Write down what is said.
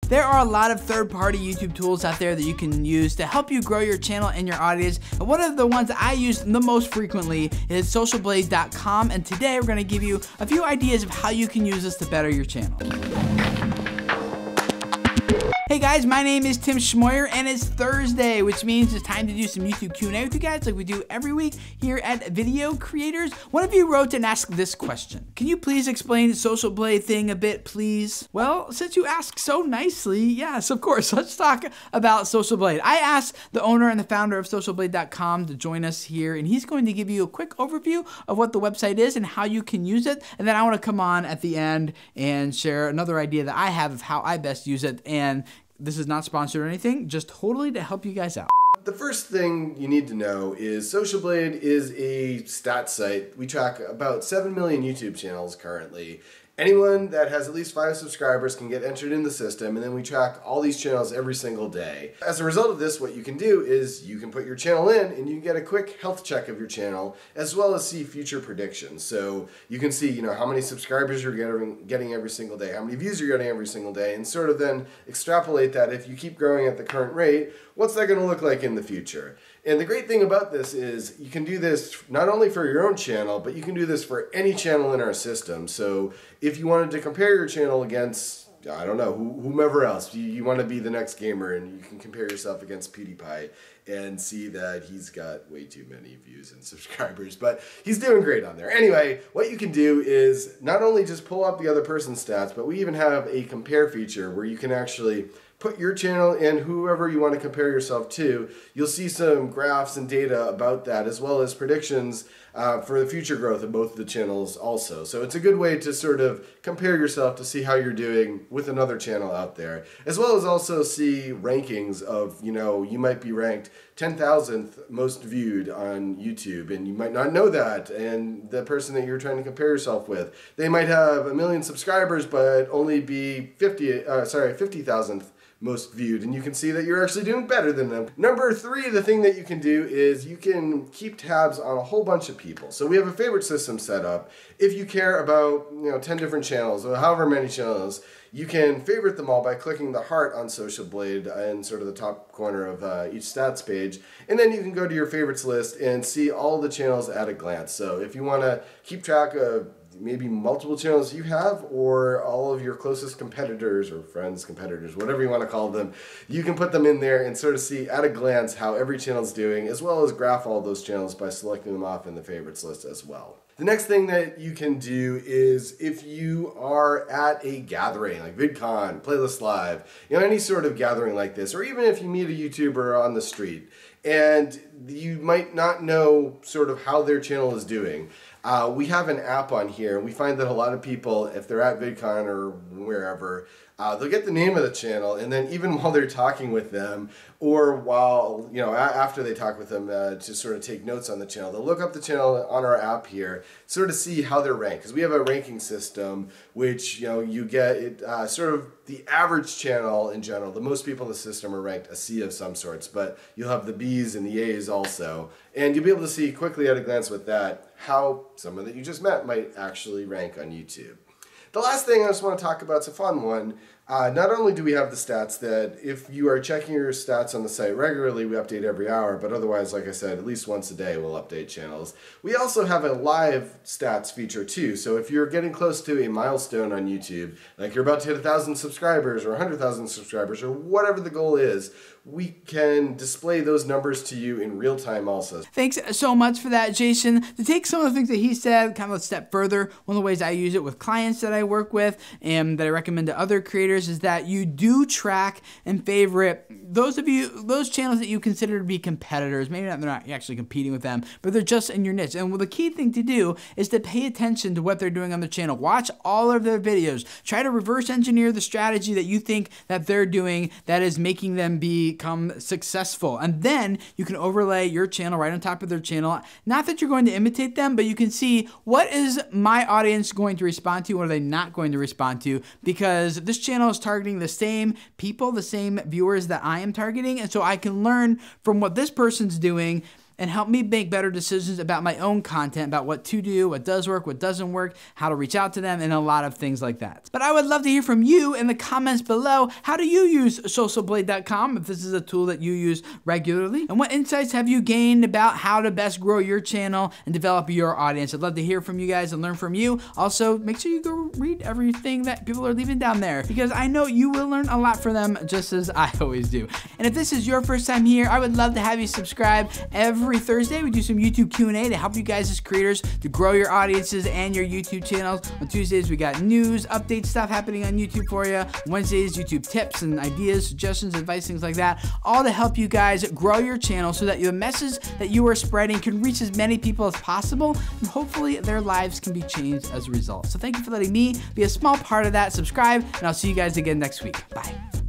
There are a lot of third-party YouTube tools out there that you can use to help you grow your channel and your audience. And one of the ones that I use the most frequently is Socialblade.com. And today we're going to give you a few ideas of how you can use this to better your channel. Hey guys, my name is Tim Schmoyer and it's Thursday, which means it's time to do some YouTube Q&A with you guys like we do every week here at Video Creators. One of you wrote and asked this question. Can you please explain the Socialblade thing a bit, please? Well, since you asked so nicely, yes, of course, let's talk about Socialblade. I asked the owner and the founder of Socialblade.com to join us here, and he's going to give you a quick overview of what the website is and how you can use it. And then I want to come on at the end and share another idea that I have of how I best use it. And this is not sponsored or anything, just totally to help you guys out. The first thing you need to know is Socialblade is a stat site. We track about 7 million YouTube channels currently. Anyone that has at least 5 subscribers can get entered in the system, and then we track all these channels every single day. As a result of this, what you can do is you can put your channel in and you can get a quick health check of your channel, as well as see future predictions. So you can see, how many subscribers you're getting every single day, how many views you're getting every single day, and sort of then extrapolate that. If you keep growing at the current rate, what's that going to look like in the future? And the great thing about this is you can do this not only for your own channel, but you can do this for any channel in our system. So if you wanted to compare your channel against, I don't know, whomever else, you want to be the next gamer, and you can compare yourself against PewDiePie and see that he's got way too many views and subscribers, but he's doing great on there. Anyway, what you can do is not only just pull up the other person's stats, but we even have a compare feature where you can actually put your channel and whoever you want to compare yourself to. You'll see some graphs and data about that, as well as predictions for the future growth of both of the channels also. So it's a good way to sort of compare yourself to see how you're doing with another channel out there, as well as also see rankings of, you might be ranked 10,000th most viewed on YouTube, and you might not know that, and the person that you're trying to compare yourself with, they might have 1 million subscribers but only be 50,000th most viewed, and you can see that you're actually doing better than them. Number 3, the thing that you can do is you can keep tabs on a whole bunch of people. So we have a favorite system set up. If you care about 10 different channels, or however many channels, you can favorite them all by clicking the heart on Socialblade in sort of the top corner of each stats page, and then you can go to your favorites list and see all the channels at a glance. So if you want to keep track of maybe multiple channels you have, or all of your closest competitors or friends, competitors, whatever you want to call them, you can put them in there and sort of see at a glance how every channel is doing, as well as graph all those channels by selecting them off in the favorites list as well. The next thing that you can do is if you are at a gathering like VidCon, Playlist Live, any sort of gathering like this, or even if you meet a YouTuber on the street and you might not know sort of how their channel is doing, we have an app on here. We find that a lot of people, if they're at VidCon or wherever, they'll get the name of the channel, and then even while they're talking with them, or while, after they talk with them to sort of take notes on the channel, they'll look up the channel on our app here, sort of see how they're ranked. Because we have a ranking system, which, you get it, sort of the average channel in general. The most people in the system are ranked a C of some sorts, but you'll have the Bs and the As also. And you'll be able to see quickly at a glance with that how someone that you just met might actually rank on YouTube. The last thing I just want to talk about is a fun one. Not only do we have the stats that if you are checking your stats on the site regularly, we update every hour, but otherwise, like I said, at least once a day we'll update channels. We also have a live stats feature too, so if you're getting close to a milestone on YouTube, like you're about to hit 1,000 subscribers or 100,000 subscribers or whatever the goal is, we can display those numbers to you in real time also. Thanks so much for that, Jason. To take some of the things that he said kind of a step further, one of the ways I use it with clients that I work with and that I recommend to other creators is that you do track and favorite those channels that you consider to be competitors. Maybe they're not actually competing with them, but they're just in your niche. And the key thing to do is to pay attention to what they're doing on their channel. Watch all of their videos. Try to reverse engineer the strategy that you think that they're doing that is making them become successful. And then you can overlay your channel right on top of their channel. Not that you're going to imitate them, but you can see what is my audience going to respond to, what are they not going to respond to, because this channel is targeting the same people, the same viewers that I am targeting, and so I can learn from what this person's doing and help me make better decisions about my own content, about what to do, what does work, what doesn't work, how to reach out to them, and a lot of things like that. But I would love to hear from you in the comments below. How do you use Socialblade.com if this is a tool that you use regularly? And what insights have you gained about how to best grow your channel and develop your audience? I'd love to hear from you guys and learn from you. Also, make sure you go read everything that people are leaving down there, because I know you will learn a lot from them, just as I always do. And if this is your first time here, I would love to have you subscribe. Every Thursday, we do some YouTube Q&A to help you guys as creators to grow your audiences and your YouTube channels. On Tuesdays, we got news, update stuff happening on YouTube for you. Wednesdays, YouTube tips and ideas, suggestions, advice, things like that, all to help you guys grow your channel so that the message that you are spreading can reach as many people as possible, and hopefully their lives can be changed as a result. So thank you for letting me be a small part of that. Subscribe, and I'll see you guys again next week. Bye.